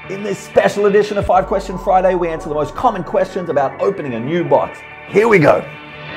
In this special edition of 5 Question Friday, we answer the most common questions about opening a new box. Here we go.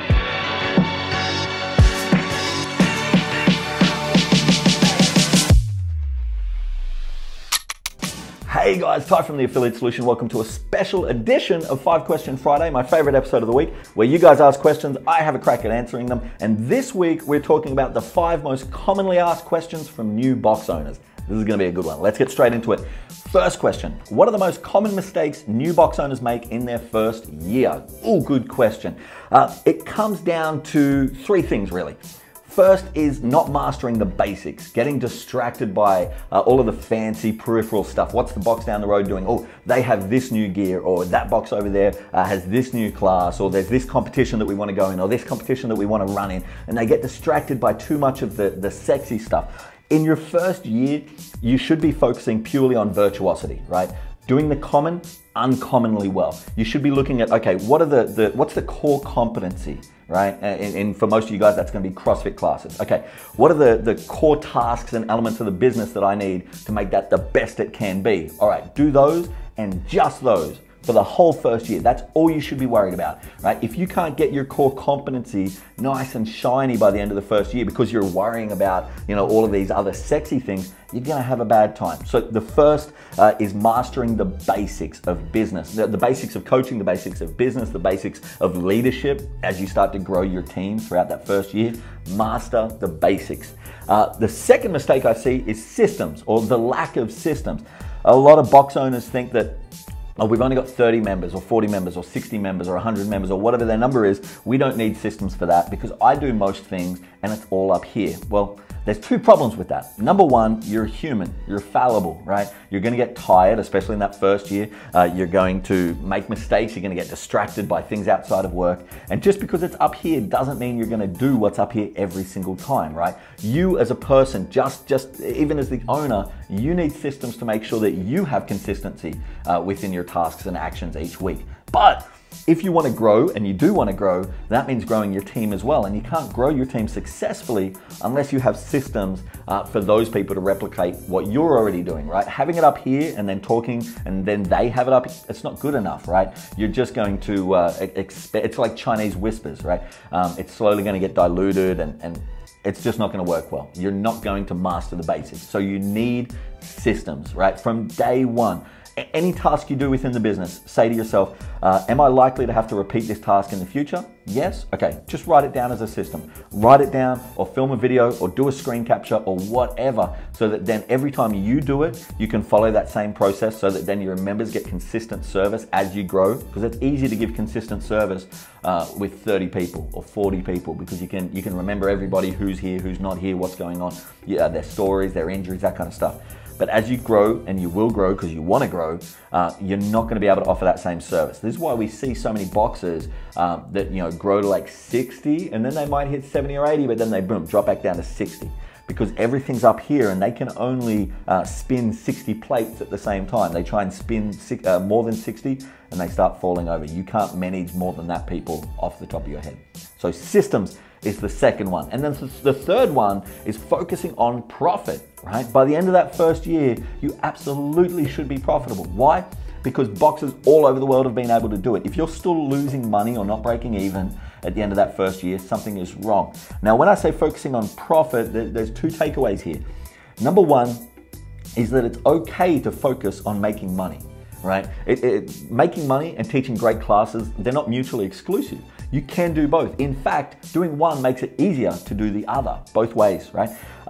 Hey guys, Ty from The Affiliate Solution. Welcome to a special edition of 5 Question Friday, my favorite episode of the week, where you guys ask questions, I have a crack at answering them. And this week, we're talking about the 5 most commonly asked questions from new box owners. This is gonna be a good one. Let's get straight into it. First question, what are the most common mistakes new box owners make in their first year? Oh, good question. It comes down to 3 things really. First is not mastering the basics, getting distracted by all of the fancy peripheral stuff. What's the box down the road doing? Oh, they have this new gear, or that box over there has this new class, or there's this competition that we want to go in, or this competition that we want to run in. And they get distracted by too much of the sexy stuff. In your first year, you should be focusing purely on virtuosity, right? Doing the common uncommonly well. You should be looking at, okay, what's the core competency, right? And for most of you guys, that's gonna be CrossFit classes. Okay, what are the core tasks and elements of the business that I need to make that the best it can be? All right, do those and just those for the whole first year. That's all you should be worried about, right? If you can't get your core competency nice and shiny by the end of the first year because you're worrying about, all of these other sexy things, you're gonna have a bad time. So the first is mastering the basics of business, the basics of coaching, the basics of business, the basics of leadership as you start to grow your team throughout that first year. Master the basics. The second mistake I see is systems, or the lack of systems. A lot of box owners think that, oh, we've only got 30 members or 40 members or 60 members or 100 members or whatever their number is. We don't need systems for that because I do most things and it's all up here. Well, there's 2 problems with that. Number one, you're human, you're fallible, right? You're gonna get tired, especially in that first year. You're going to make mistakes, you're gonna get distracted by things outside of work. And just because it's up here doesn't mean you're gonna do what's up here every single time, right? You as a person, just even as the owner, you need systems to make sure that you have consistency within your tasks and actions each week. But if you want to grow, and you do want to grow, that means growing your team as well. And you can't grow your team successfully unless you have systems for those people to replicate what you're already doing, right? Having it up here and then talking and then they have it up, it's not good enough, right? You're just going to, it's like Chinese whispers, right? It's slowly going to get diluted and it's just not going to work well. You're not going to master the basics. So you need systems, right? From day one. Any task you do within the business, say to yourself, am I likely to have to repeat this task in the future? Yes? Okay, just write it down as a system. Write it down or film a video or do a screen capture or whatever, so that then every time you do it, you can follow that same process, so that then your members get consistent service as you grow, because it's easy to give consistent service with 30 people or 40 people, because you can remember everybody who's here, who's not here, what's going on, their stories, their injuries, that kind of stuff. But as you grow, and you will grow because you want to grow, you're not going to be able to offer that same service. This is why we see so many boxers that grow to like 60, and then they might hit 70 or 80, but then they boom, drop back down to 60. Because everything's up here and they can only spin 60 plates at the same time. They try and spin more than 60 and they start falling over. You can't manage more than that, people, off the top of your head. So systems is the second one. And then the third one is focusing on profit, right? By the end of that first year, you absolutely should be profitable. Why? Because boxers all over the world have been able to do it. If you're still losing money or not breaking even at the end of that first year, something is wrong. Now, when I say focusing on profit, there's 2 takeaways here. Number one is that it's okay to focus on making money, right? Making money and teaching great classes, they're not mutually exclusive. You can do both. In fact, doing one makes it easier to do the other, both ways, right?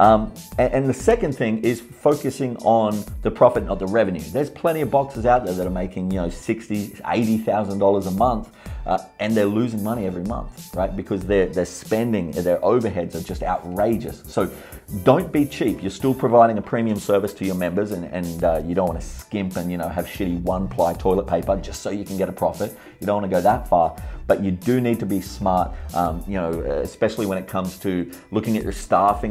And the second thing is focusing on the profit, not the revenue. There's plenty of boxers out there that are making, $60,000, $80,000 a month, and they're losing money every month, right? Because they're spending, their overheads are just outrageous. So don't be cheap. You're still providing a premium service to your members, and you don't want to skimp and have shitty 1-ply toilet paper just so you can get a profit. You don't want to go that far. But you do need to be smart, especially when it comes to looking at your staffing and being efficient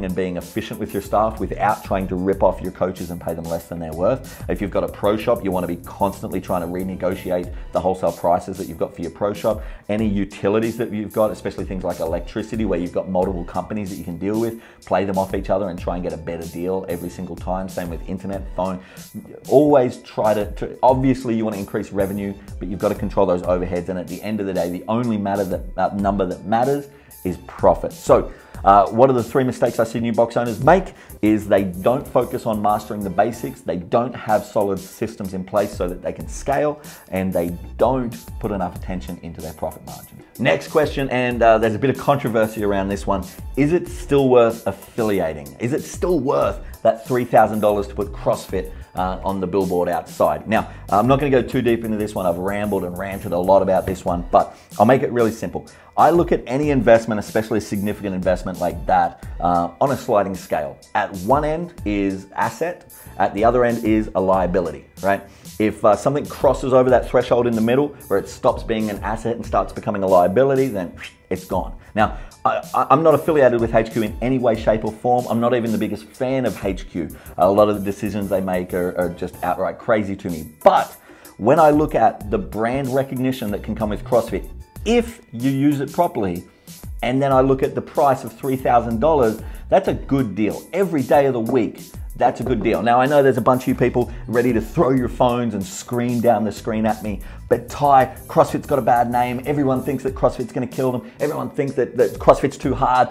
efficient with your staff without trying to rip off your coaches and pay them less than they're worth. If you've got a pro shop, you want to be constantly trying to renegotiate the wholesale prices that you've got for your pro shop. Any utilities that you've got, especially things like electricity, where you've got multiple companies that you can deal with, play them off each other and try and get a better deal every single time. Same with internet, phone. Always try to obviously you want to increase revenue, but you've got to control those overheads. And at the end of the day, the only number that matters is profit. So what are the 3 mistakes I see new box owners make? Is they don't focus on mastering the basics, they don't have solid systems in place so that they can scale, and they don't put enough attention into their profit margin. Next question, and there's a bit of controversy around this one. Is it still worth affiliating? Is it still worth that $3,000 to put CrossFit on the billboard outside? Now, I'm not going to go too deep into this one. I've rambled and ranted a lot about this one, but I'll make it really simple. I look at any investment, especially a significant investment like that, on a sliding scale. At one end is asset, at the other end is a liability, right? If something crosses over that threshold in the middle where it stops being an asset and starts becoming a liability, then it's gone. Now, I'm not affiliated with HQ in any way, shape or form. I'm not even the biggest fan of HQ. A lot of the decisions they make are just outright crazy to me. But when I look at the brand recognition that can come with CrossFit, if you use it properly, and then I look at the price of $3,000, that's a good deal. Every day of the week, that's a good deal. Now, I know there's a bunch of you people ready to throw your phones and scream down the screen at me, but Ty, CrossFit's got a bad name. Everyone thinks that CrossFit's gonna kill them. Everyone thinks that CrossFit's too hard.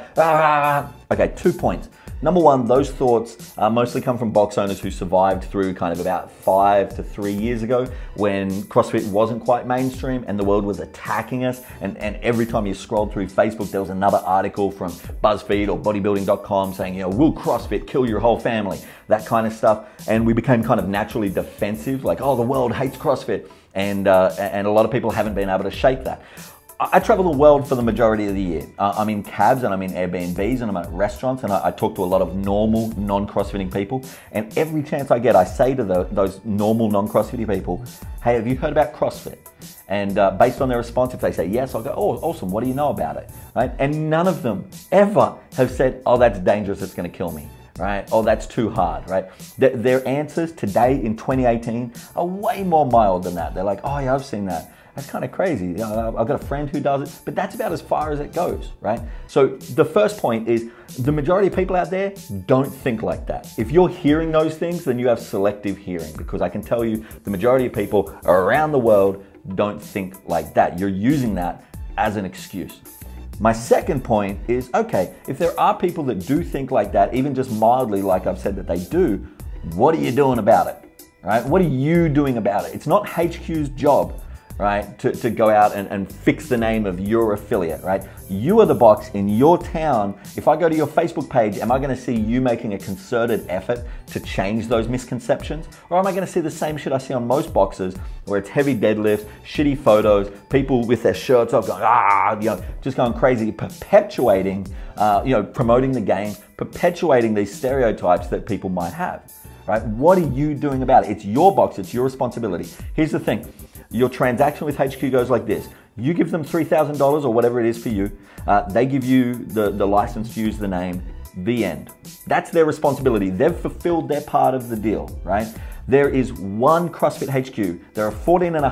Okay, 2 points. Number one, those thoughts mostly come from box owners who survived through kind of about 5 to 3 years ago when CrossFit wasn't quite mainstream and the world was attacking us. And every time you scrolled through Facebook, there was another article from BuzzFeed or bodybuilding.com saying, you know, will CrossFit kill your whole family? That kind of stuff. And we became kind of naturally defensive, like, oh, the world hates CrossFit. And a lot of people haven't been able to shake that. I travel the world for the majority of the year. I'm in cabs and I'm in Airbnbs and I'm at restaurants, and I talk to a lot of normal non-CrossFitting people. And every chance I get, I say to those normal non-CrossFitting people, hey, have you heard about CrossFit? And based on their response, if they say yes, I'll go, oh, awesome, what do you know about it? Right? And none of them ever have said, oh, that's dangerous, it's gonna kill me. Right? Oh, that's too hard, right? Their answers today in 2018 are way more mild than that. They're like, oh yeah, I've seen that. That's kind of crazy. You know, I've got a friend who does it, but that's about as far as it goes, right? So the first point is the majority of people out there don't think like that. If you're hearing those things, then you have selective hearing, because I can tell you the majority of people around the world don't think like that. You're using that as an excuse. My second point is, okay, if there are people that do think like that, even just mildly, like I've said that they do, what are you doing about it, right? What are you doing about it? It's not HQ's job, right, to go out and fix the name of your affiliate, right? You are the box in your town. If I go to your Facebook page, am I gonna see you making a concerted effort to change those misconceptions? Or am I gonna see the same shit I see on most boxes, where it's heavy deadlifts, shitty photos, people with their shirts off going, you know, just going crazy, perpetuating, you know, promoting the game, perpetuating these stereotypes that people might have, right? What are you doing about it? It's your box, it's your responsibility. Here's the thing. Your transaction with HQ goes like this. You give them $3,000 or whatever it is for you. They give you the license to use the name, the end. That's their responsibility. They've fulfilled their part of the deal, right? There is one CrossFit HQ. There are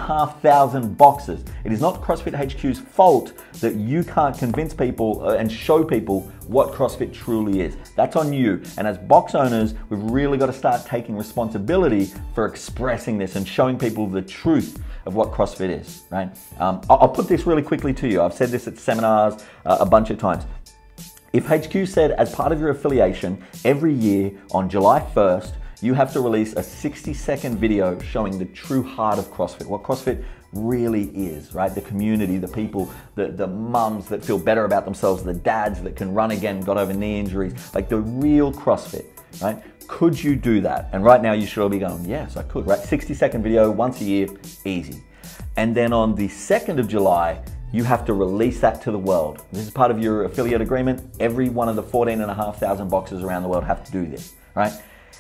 14,500 boxes. It is not CrossFit HQ's fault that you can't convince people and show people what CrossFit truly is. That's on you. And as box owners, we've really got to start taking responsibility for expressing this and showing people the truth of what CrossFit is, right? I'll put this really quickly to you. I've said this at seminars a bunch of times. If HQ said, as part of your affiliation, every year on July 1st, you have to release a 60-second video showing the true heart of CrossFit, what CrossFit really is, right? The community, the people, the mums that feel better about themselves, the dads that can run again, got over knee injuries, like the real CrossFit, right? Could you do that? And right now you should all be going, yes, I could, right? 60-second video, once a year, easy. And then on the 2nd of July, you have to release that to the world. This is part of your affiliate agreement. Every one of the 14,500 boxes around the world have to do this, right?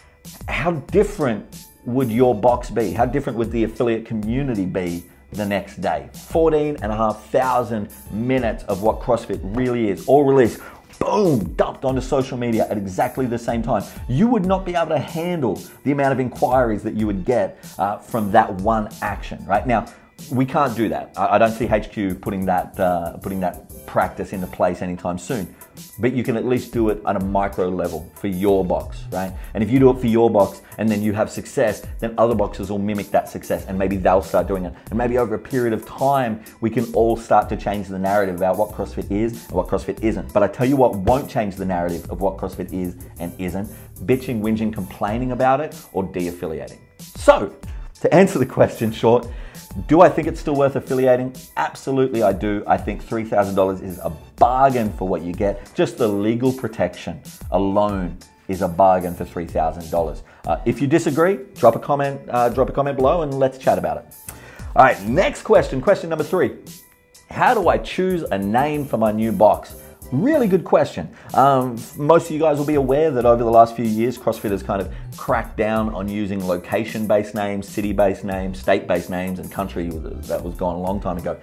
How different would your box be? How different would the affiliate community be the next day? 14,500 minutes of what CrossFit really is, all released. boom, dumped onto social media at exactly the same time, you would not be able to handle the amount of inquiries that you would get from that one action, right? Now, we can't do that. I don't see HQ putting that practice into place anytime soon. But you can at least do it at a micro level for your box, right? And if you do it for your box and then you have success, then other boxes will mimic that success and maybe they'll start doing it. And maybe over a period of time, we can all start to change the narrative about what CrossFit is and what CrossFit isn't. But I tell you what won't change the narrative of what CrossFit is and isn't: bitching, whinging, complaining about it, or de-affiliating. So, to answer the question short, do I think it's still worth affiliating? Absolutely I do. I think $3,000 is a bargain for what you get. Just the legal protection alone is a bargain for $3,000. If you disagree, drop a comment below and let's chat about it. All right, next question, question number 3. How do I choose a name for my new box? Really good question. Most of you guys will be aware that over the last few years, CrossFit has kind of cracked down on using location-based names, city-based names, state-based names, and country. That was gone a long time ago.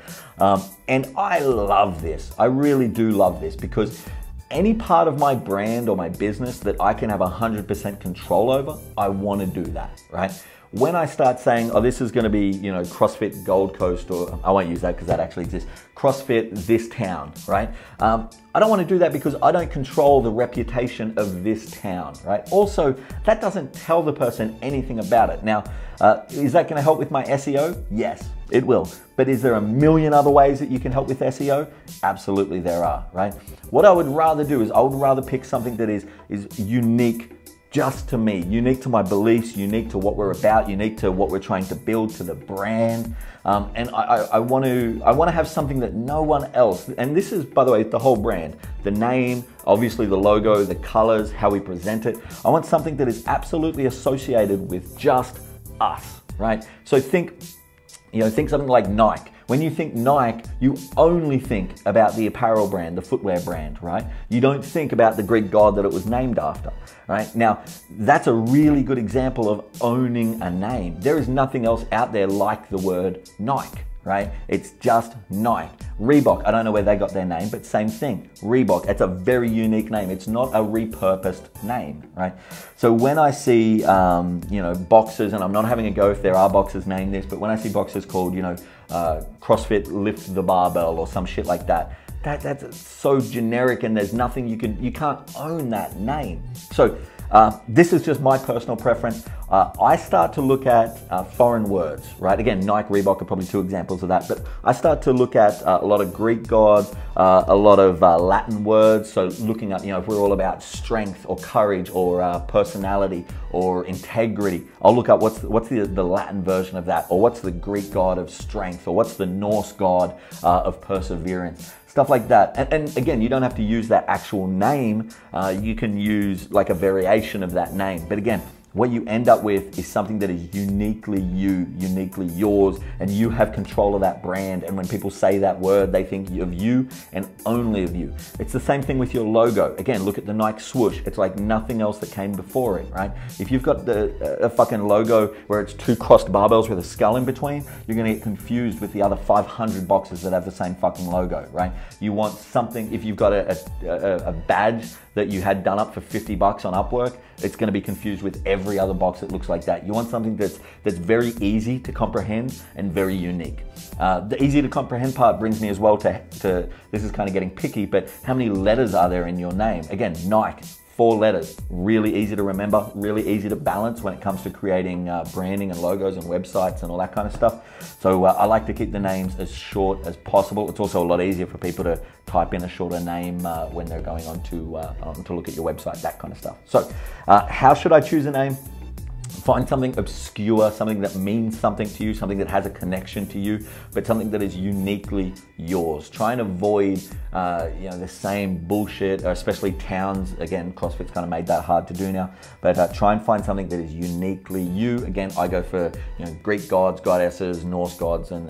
And I love this. I really do love this, because any part of my brand or my business that I can have 100% control over, I want to do that, right? When I start saying, oh, this is going to be, you know, CrossFit Gold Coast, or I won't use that because that actually exists, CrossFit this town, right? I don't want to do that because I don't control the reputation of this town, right? Also, that doesn't tell the person anything about it. Now, is that going to help with my SEO? Yes, it will. But is there a million other ways that you can help with SEO? Absolutely there are, right? What I would rather do is I would rather pick something that is unique just to me, unique to my beliefs, unique to what we're about, unique to what we're trying to build, to the brand. And I want to have something that no one else, and this is, by the way, the whole brand, the name, obviously the logo, the colors, how we present it. I want something that is absolutely associated with just us, right? So think something like Nike. When you think Nike, you only think about the apparel brand, the footwear brand, right? You don't think about the Greek god that it was named after, right? Now, that's a really good example of owning a name. There is nothing else out there like the word Nike, right? It's just Nike. Reebok, I don't know where they got their name, but same thing. Reebok, it's a very unique name. It's not a repurposed name, right? So when I see, boxes, and I'm not having a go if there are boxes named this, but when I see boxes called, CrossFit Lift the Barbell or some shit like that, that's so generic, and there's nothing you can't own that name. So this is just my personal preference. I start to look at foreign words, right? Again, Nike, Reebok are probably 2 examples of that, but I start to look at a lot of Greek gods, a lot of Latin words. So looking at, if we're all about strength or courage or personality or integrity, I'll look up what's the Latin version of that, or what's the Greek god of strength, or what's the Norse god of perseverance. Stuff like that. And again, you don't have to use that actual name. You can use like a variation of that name. But again, what you end up with is something that is uniquely you, uniquely yours, and you have control of that brand. And when people say that word, they think of you and only of you. It's the same thing with your logo. Again, look at the Nike swoosh. It's like nothing else that came before it, right? If you've got a fucking logo where it's 2 crossed barbells with a skull in between, you're gonna get confused with the other 500 boxes that have the same fucking logo, right? You want something, if you've got a badge that you had done up for $50 on Upwork, it's gonna be confused with every other box that looks like that. You want something that's very easy to comprehend and very unique. The easy to comprehend part brings me as well to this is kind of getting picky, but how many letters are there in your name? Again, Nike, 4 letters, really easy to remember, really easy to balance when it comes to creating branding and logos and websites and all that kind of stuff. So I like to keep the names as short as possible. It's also a lot easier for people to type in a shorter name when they're going on to look at your website, that kind of stuff. So how should I choose a name? Find something obscure, something that means something to you, something that has a connection to you, but something that is uniquely yours. Try and avoid, the same bullshit, especially towns. Again, CrossFit's kind of made that hard to do now, but try and find something that is uniquely you. Again, I go for Greek gods, goddesses, Norse gods, and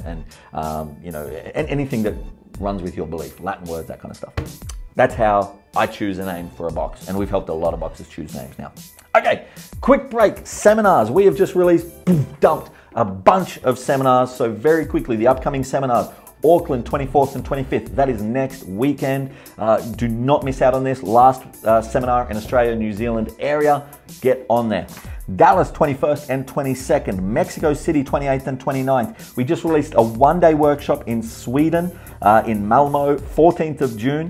anything that runs with your belief, Latin words, that kind of stuff. That's how I choose a name for a box, and we've helped a lot of boxes choose names now. Okay, quick break. Seminars. We have just released, dumped a bunch of seminars. So very quickly, the upcoming seminars, Auckland, 24th and 25th. That is next weekend. Do not miss out on this. Last seminar in Australia, New Zealand area. Get on there. Dallas, 21st and 22nd. Mexico City, 28th and 29th. We just released a one-day workshop in Sweden, in Malmo, 14th of June.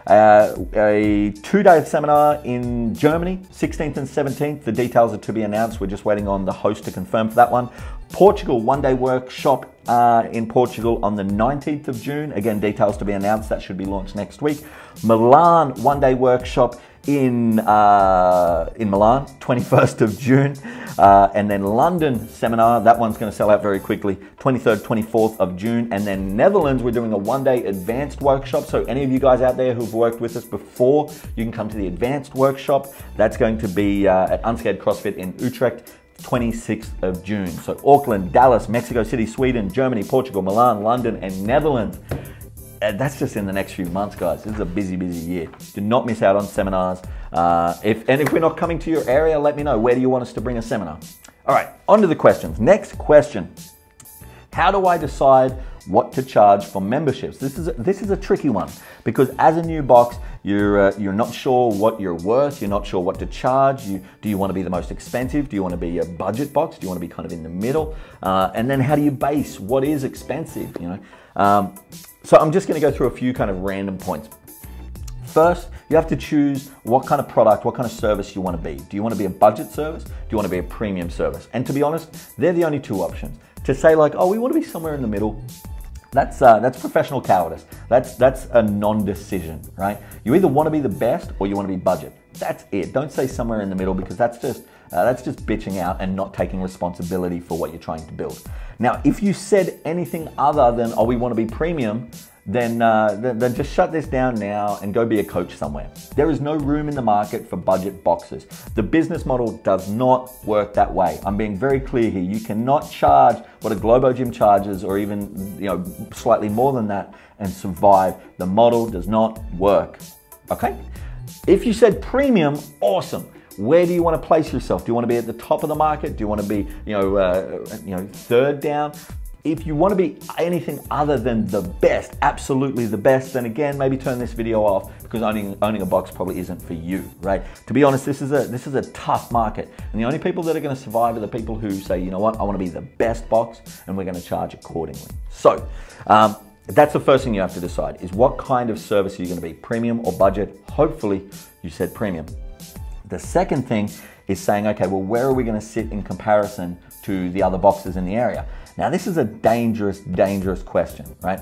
A two-day seminar in Germany, 16th and 17th. The details are to be announced. We're just waiting on the host to confirm for that one. Portugal, one-day workshop in Portugal on the 19th of June. Again, details to be announced. That should be launched next week. Milan, one-day workshop in Milan, 21st of June. And then London seminar, that one's going to sell out very quickly, 23rd, 24th of June. And then Netherlands, we're doing a one-day advanced workshop. So any of you guys out there who've worked with us before, you can come to the advanced workshop. That's going to be at Unscared CrossFit in Utrecht, 26th of June. So Auckland, Dallas, Mexico City, Sweden, Germany, Portugal, Milan, London, and Netherlands. That's just in the next few months, guys. This is a busy, busy year. Do not miss out on seminars. If we're not coming to your area, let me know. Where do you want us to bring a seminar? All right, on to the questions. Next question. How do I decide what to charge for memberships? This is a tricky one, because as a new box, you're not sure what you're worth. You're not sure what to charge. Do you want to be the most expensive? Do you want to be a budget box? Do you want to be kind of in the middle? And then how do you base what is expensive? You know. So I'm just going to go through a few kind of random points. First, you have to choose what kind of product, what kind of service you want to be. Do you want to be a budget service? Do you want to be a premium service? And to be honest, they're the only two options. To say like, oh, we want to be somewhere in the middle, that's professional cowardice. That's a non-decision, right? You either want to be the best or you want to be budget. That's it. Don't say somewhere in the middle, because that's just bitching out and not taking responsibility for what you're trying to build. Now, if you said anything other than, oh, we want to be premium, then just shut this down now and go be a coach somewhere. There is no room in the market for budget boxes. The business model does not work that way. I'm being very clear here. You cannot charge what a Globo Gym charges, or even slightly more than that, and survive. The model does not work. Okay? If you said premium, awesome. Where do you want to place yourself? Do you want to be at the top of the market? Do you want to be, third down? If you want to be anything other than the best, absolutely the best, then again, maybe turn this video off, because owning a box probably isn't for you, right? To be honest, this is a tough market, and the only people that are going to survive are the people who say, you know what, I want to be the best box, and we're going to charge accordingly. So that's the first thing you have to decide, is what kind of service are you going to be, premium or budget? Hopefully you said premium. The second thing is saying, okay, well, where are we going to sit in comparison to the other boxes in the area? Now, this is a dangerous, dangerous question, right?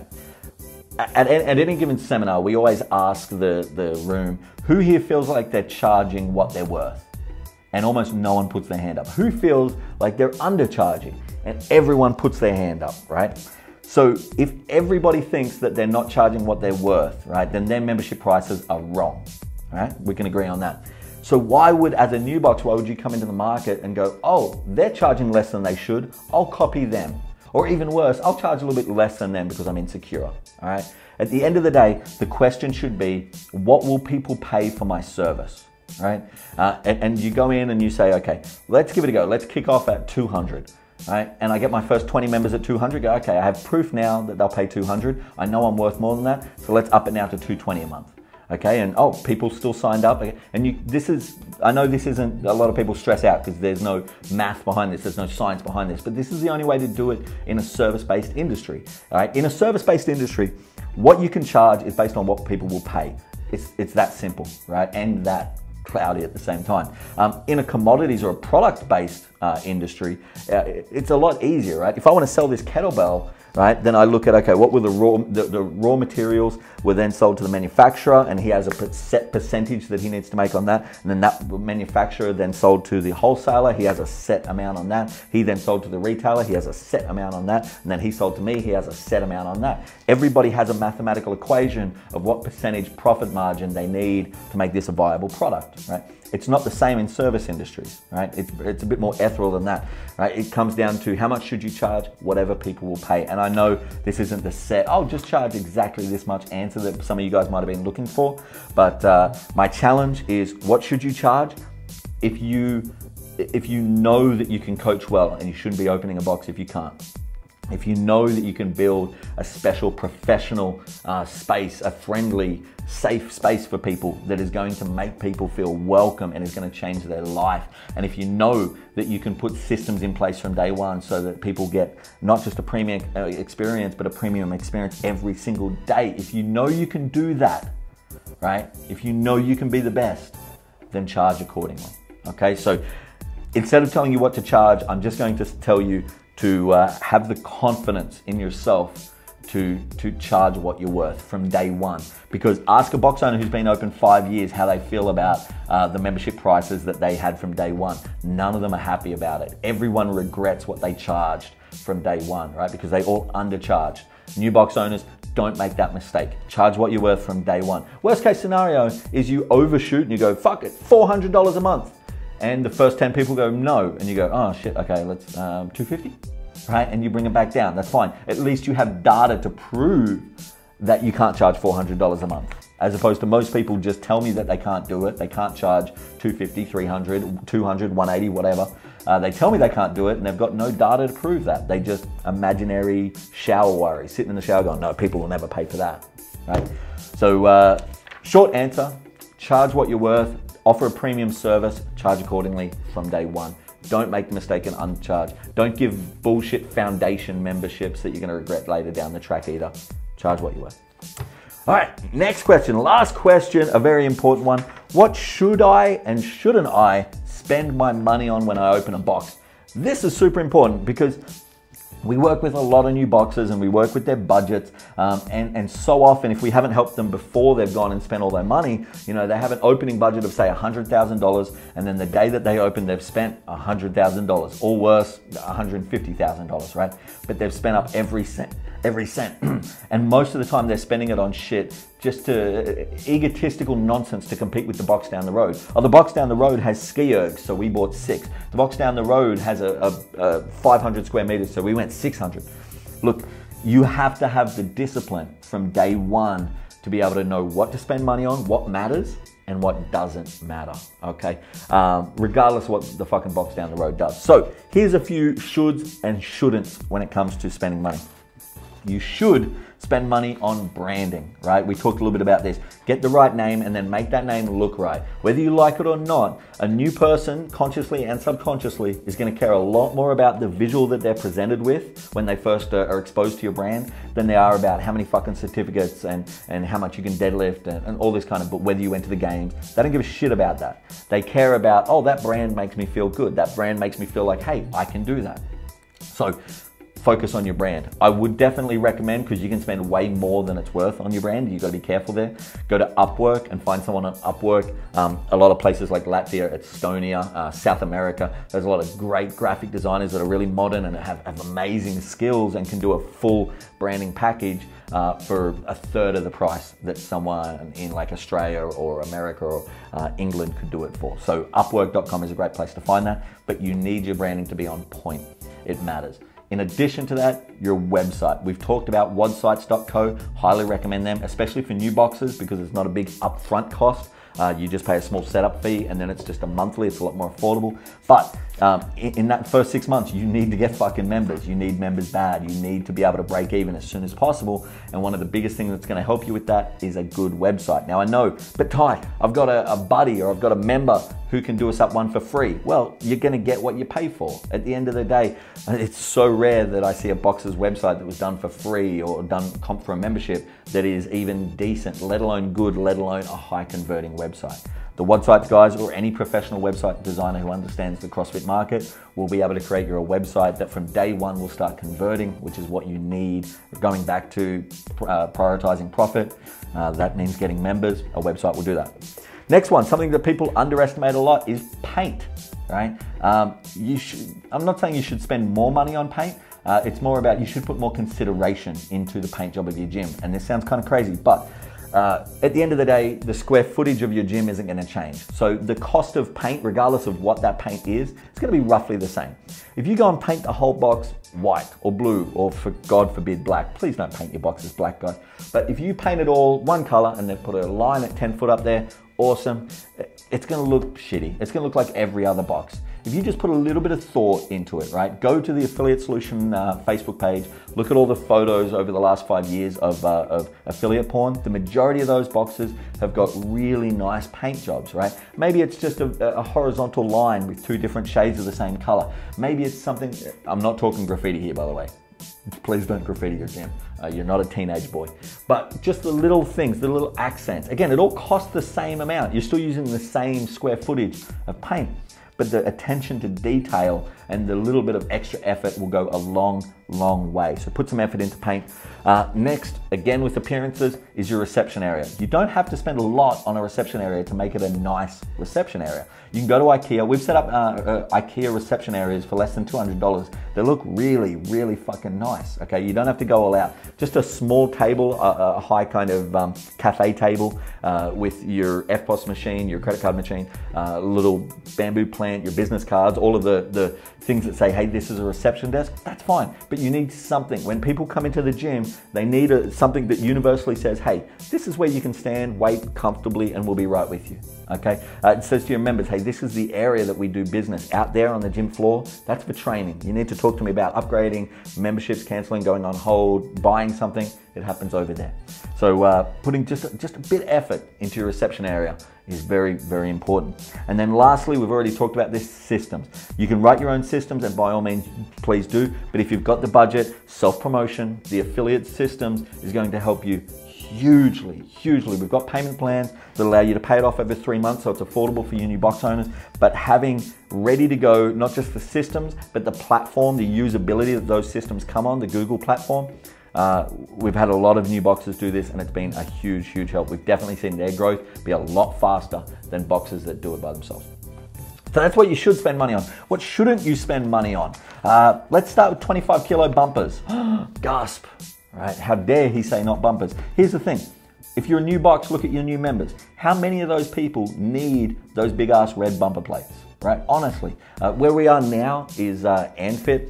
At any given seminar, we always ask the room, who here feels like they're charging what they're worth? And almost no one puts their hand up. Who feels like they're undercharging? And everyone puts their hand up, right? So if everybody thinks that they're not charging what they're worth, right, then their membership prices are wrong, right? We can agree on that. So why would, as a new box, why would you come into the market and go, oh, they're charging less than they should, I'll copy them. Or even worse, I'll charge a little bit less than them because I'm insecure, all right? At the end of the day, the question should be, what will people pay for my service, right? And you go in and you say, okay, let's give it a go. Let's kick off at 200, right? And I get my first 20 members at 200, go, okay, I have proof now that they'll pay 200. I know I'm worth more than that, so let's up it now to 220 a month. Okay, and oh, people still signed up. And I know this isn't, a lot of people stress out because there's no math behind this, there's no science behind this, but this is the only way to do it in a service-based industry. All right, in a service-based industry, what you can charge is based on what people will pay. It's that simple, right? And that cloudy at the same time. In a commodities or a product-based industry, it's a lot easier, right? If I want to sell this kettlebell, right, then I look at, okay, what were the raw materials were then sold to the manufacturer, and he has a set percentage that he needs to make on that, and then that manufacturer then sold to the wholesaler, he has a set amount on that, he then sold to the retailer, he has a set amount on that, and then he sold to me, he has a set amount on that. Everybody has a mathematical equation of what percentage profit margin they need to make this a viable product, right? It's not the same in service industries, right? It's a bit more ethereal than that, right? It comes down to how much should you charge, whatever people will pay. And I know this isn't the set, oh, just charge exactly this much answer that some of you guys might have been looking for. But my challenge is, what should you charge? If you know that you can coach well, and you shouldn't be opening a box if you can't. if you know that you can build a special professional space, a friendly, safe space for people that is going to make people feel welcome and is going to change their life, and if you know that you can put systems in place from day one so that people get not just a premium experience, but a premium experience every single day, if you know you can do that, right? If you know you can be the best, then charge accordingly. Okay, so instead of telling you what to charge, I'm just going to tell you to have the confidence in yourself to charge what you're worth from day one. Because ask a box owner who's been open 5 years how they feel about the membership prices that they had from day one. None of them are happy about it. Everyone regrets what they charged from day one, right? Because they all undercharged. New box owners, don't make that mistake. Charge what you're worth from day one. Worst case scenario is you overshoot and you go, fuck it, $400 a month. And the first 10 people go, no. And you go, oh shit, okay, let's, 250, right? And you bring it back down, that's fine. At least you have data to prove that you can't charge $400 a month. As opposed to most people just tell me that they can't do it. They can't charge 250, 300, 200, 180, whatever. They tell me they can't do it and they've got no data to prove that. They just imaginary shower worry, sitting in the shower going, no, people will never pay for that, right? So short answer, charge what you're worth, offer a premium service, charge accordingly from day one. Don't make the mistake and uncharge. Don't give bullshit foundation memberships that you're gonna regret later down the track either. Charge what you're worth. All right, next question, last question, a very important one. What should I and shouldn't I spend my money on when I open a box? This is super important because we work with a lot of new boxes and we work with their budgets, and so often if we haven't helped them before they've gone and spent all their money, you know, they have an opening budget of say $100,000 and then the day that they open they've spent $100,000 or worse, $150,000, right? But they've spent up every cent. And most of the time they're spending it on shit, just to egotistical nonsense to compete with the box down the road. Oh, the box down the road has ski ergs, so we bought 6. The box down the road has a 500 square meters, so we went 600. Look, you have to have the discipline from day one to be able to know what to spend money on, what matters, and what doesn't matter, okay? Regardless of what the fucking box down the road does. So here's a few shoulds and shouldn'ts when it comes to spending money. You should spend money on branding, right? We talked a little bit about this. Get the right name and then make that name look right. Whether you like it or not, a new person, consciously and subconsciously, is gonna care a lot more about the visual that they're presented with when they first are exposed to your brand than they are about how many fucking certificates and how much you can deadlift and all this kind of, but whether you went to the games. They don't give a shit about that. They care about, oh, that brand makes me feel good. That brand makes me feel like, hey, I can do that. So focus on your brand. I would definitely recommend, because you can spend way more than it's worth on your brand. You've got to be careful there. Go to Upwork and find someone on Upwork. A lot of places like Latvia, Estonia, South America, there's a lot of great graphic designers that are really modern and have amazing skills and can do a full branding package for a third of the price that someone in like Australia or America or England could do it for. So Upwork.com is a great place to find that, but you need your branding to be on point. It matters. In addition to that, your website. We've talked about wadsites.co, highly recommend them, especially for new boxes because it's not a big upfront cost. You just pay a small setup fee and then it's just a monthly, it's a lot more affordable. But in that first 6 months, you need to get fucking members. You need members bad. You need to be able to break even as soon as possible. And one of the biggest things that's gonna help you with that is a good website. Now I know, but Ty, I've got a buddy or I've got a member who can do us up one for free. Well, you're gonna get what you pay for. At the end of the day, it's so rare that I see a boxer's website that was done for free or done comp for a membership that is even decent, let alone good, let alone a high converting website. The WODsites guys or any professional website designer who understands the CrossFit market will be able to create you a website that from day one will start converting, which is what you need. Going back to prioritizing profit, that means getting members. A website will do that. Next one, something that people underestimate a lot is paint, right? I'm not saying you should spend more money on paint. It's more about you should put more consideration into the paint job of your gym. And this sounds kind of crazy, but at the end of the day, the square footage of your gym isn't going to change. So the cost of paint, regardless of what that paint is, it's going to be roughly the same. If you go and paint the whole box white or blue, or for God forbid black, please don't paint your boxes black, guys. But if you paint it all one color and then put a line at 10 foot up there, awesome. It's going to look shitty. It's going to look like every other box. if you just put a little bit of thought into it, right? Go to the Affiliate Solution Facebook page, look at all the photos over the last 5 years of affiliate porn. The majority of those boxes have got really nice paint jobs, right? Maybe it's just a horizontal line with 2 different shades of the same color. Maybe it's something, I'm not talking graffiti here, by the way. Please don't graffiti your gym. You're not a teenage boy. But just the little things, the little accents. Again, it all costs the same amount. You're still using the same square footage of paint, but the attention to detail and the little bit of extra effort will go a long, long way. So put some effort into paint. Next, again with appearances, is your reception area. You don't have to spend a lot on a reception area to make it a nice reception area. You can go to IKEA. We've set up IKEA reception areas for less than $200. They look really, really fucking nice. Okay, you don't have to go all out. Just a small table, a high kind of cafe table with your FPOS machine, your credit card machine, a little bamboo plant, your business cards, all of the things that say, hey, this is a reception desk. That's fine, but you need something. When people come into the gym, they need something that universally says, hey, this is where you can stand, wait comfortably, and we'll be right with you. Okay, it says to your members, hey, this is the area that we do business. Out there on the gym floor, that's for training. You need to talk to me about upgrading, memberships, canceling, going on hold, buying something. It happens over there. So putting just a bit of effort into your reception area is very, very important. And then lastly, we've already talked about this, systems. You can write your own systems, and by all means, please do. But if you've got the budget, self-promotion, the affiliate systems is going to help you hugely, hugely. We've got payment plans that allow you to pay it off over 3 months, so it's affordable for you new box owners. But having ready to go, not just the systems, but the platform, the usability that those systems come on, the Google platform. We've had a lot of new boxes do this, and it's been a huge, huge help. We've definitely seen their growth be a lot faster than boxes that do it by themselves. So that's what you should spend money on. What shouldn't you spend money on? Let's start with 25 kilo bumpers. Gasp. Right? How dare he say not bumpers? Here's the thing. If you're a new box, look at your new members. How many of those people need those big ass red bumper plates? Right? Honestly, where we are now is ANFIT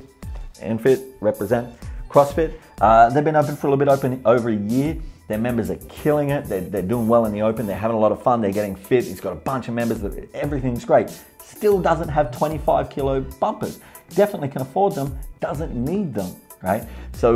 represent CrossFit. They've been open for a little bit, over a year. Their members are killing it. They're doing well in the open. They're having a lot of fun. They're getting fit. He's got a bunch of members. Everything's great. Still doesn't have 25 kilo bumpers. Definitely can afford them. Doesn't need them. Right?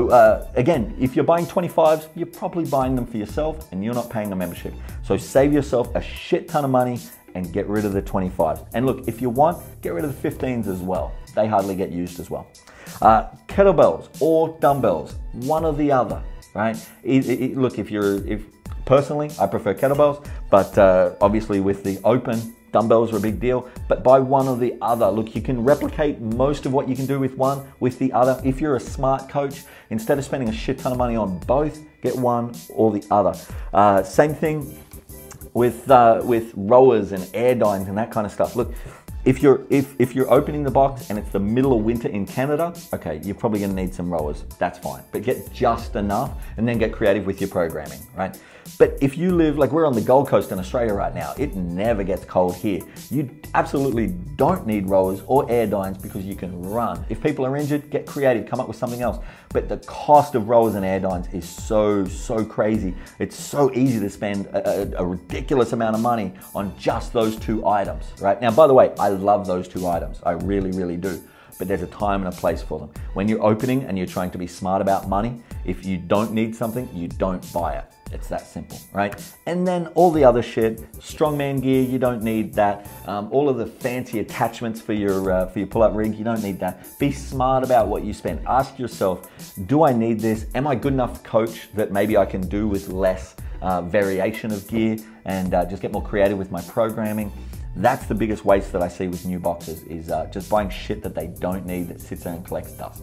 So again, if you're buying 25s, you're probably buying them for yourself and you're not paying a membership. So save yourself a shit ton of money and get rid of the 25s. And look, if you want, get rid of the 15s as well. They hardly get used as well. Kettlebells or dumbbells, one or the other, right? Look, personally, I prefer kettlebells, but obviously with the open, dumbbells are a big deal, but buy one or the other. Look, you can replicate most of what you can do with one with the other. If you're a smart coach, instead of spending a shit ton of money on both, get one or the other. Same thing with rowers and Airdynes and that kind of stuff. Look, if you're opening the box and it's the middle of winter in Canada, okay, you're probably gonna need some rowers. That's fine, but get just enough and then get creative with your programming, right? But if you live, like we're on the Gold Coast in Australia right now, it never gets cold here. You absolutely don't need rowers or Airdynes because you can run. If people are injured, get creative, come up with something else. But the cost of rowers and Airdynes is so crazy. It's so easy to spend a ridiculous amount of money on just those 2 items, right? Now, by the way, I love those 2 items. I really, really do. But there's a time and a place for them. When you're opening and you're trying to be smart about money, if you don't need something, you don't buy it. It's that simple, right? And then all the other shit, strongman gear, you don't need that. All of the fancy attachments for your pull-up rig, you don't need that. Be smart about what you spend. Ask yourself, do I need this? Am I good enough coach that maybe I can do with less variation of gear and just get more creative with my programming? That's the biggest waste that I see with new boxes is just buying shit that they don't need that sits there and collects dust.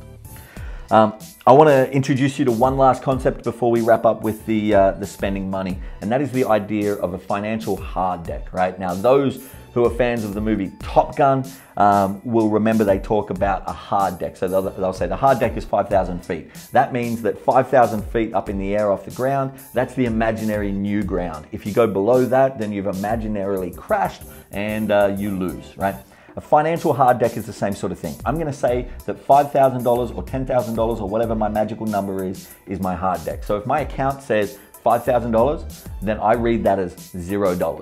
I want to introduce you to one last concept before we wrap up with the spending money, and that is the idea of a financial hard deck, right? Now, those who are fans of the movie Top Gun will remember they talk about a hard deck. So they'll say the hard deck is 5,000 feet. That means that 5,000 feet up in the air off the ground, that's the imaginary new ground. If you go below that, then you've imaginarily crashed and you lose, right? A financial hard deck is the same sort of thing. I'm gonna say that $5,000 or $10,000 or whatever my magical number is my hard deck. So if my account says $5,000, then I read that as $0.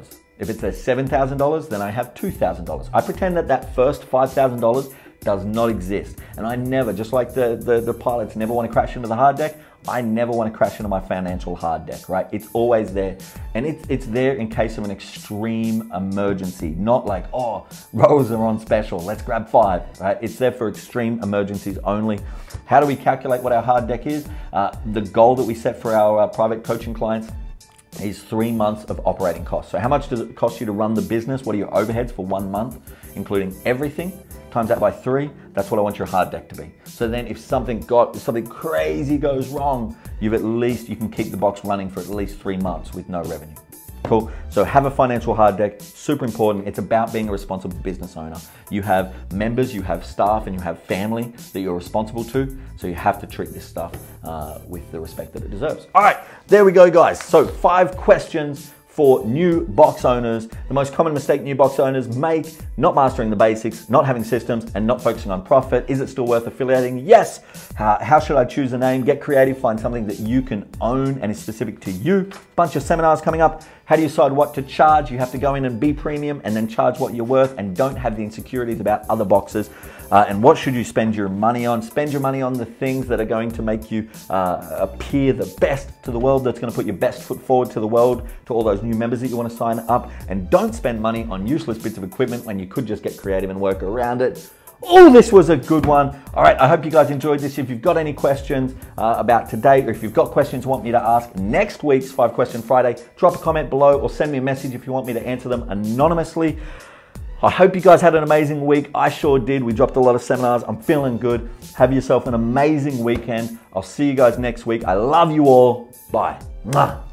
If it says $7,000, then I have $2,000. I pretend that that first $5,000 does not exist. And I never, just like the pilots never want to crash into the hard deck, I never want to crash into my financial hard deck, right? It's always there. And it's there in case of an extreme emergency, not like, oh, rolls are on special, let's grab 5, right? It's there for extreme emergencies only. How do we calculate what our hard deck is? The goal that we set for our private coaching clients is 3 months of operating costs. So how much does it cost you to run the business? What are your overheads for 1 month, including everything? Times that by 3, that's what I want your hard deck to be. So then if something crazy goes wrong, you can keep the box running for at least 3 months with no revenue. Cool. So have a financial hard deck, super important. It's about being a responsible business owner. You have members, you have staff, and you have family that you're responsible to. So you have to treat this stuff with the respect that it deserves. All right, there we go, guys. So 5 questions for new box owners. The most common mistake new box owners make: not mastering the basics, not having systems, and not focusing on profit. Is it still worth affiliating? Yes. How should I choose a name? Get creative, find something that you can own and is specific to you. Bunch of seminars coming up. How do you decide what to charge? You have to go in and be premium and then charge what you're worth, and don't have the insecurities about other boxes. And what should you spend your money on? Spend your money on the things that are going to make you appear the best to the world, that's going to put your best foot forward to the world, to all those new members that you want to sign up. And don't spend money on useless bits of equipment when you could just get creative and work around it. Oh, this was a good one. All right, I hope you guys enjoyed this. If you've got any questions about today, or if you've got questions you want me to ask next week's 5 Question Friday, drop a comment below or send me a message if you want me to answer them anonymously. I hope you guys had an amazing week. I sure did. We dropped a lot of seminars. I'm feeling good. Have yourself an amazing weekend. I'll see you guys next week. I love you all. Bye. Mwah.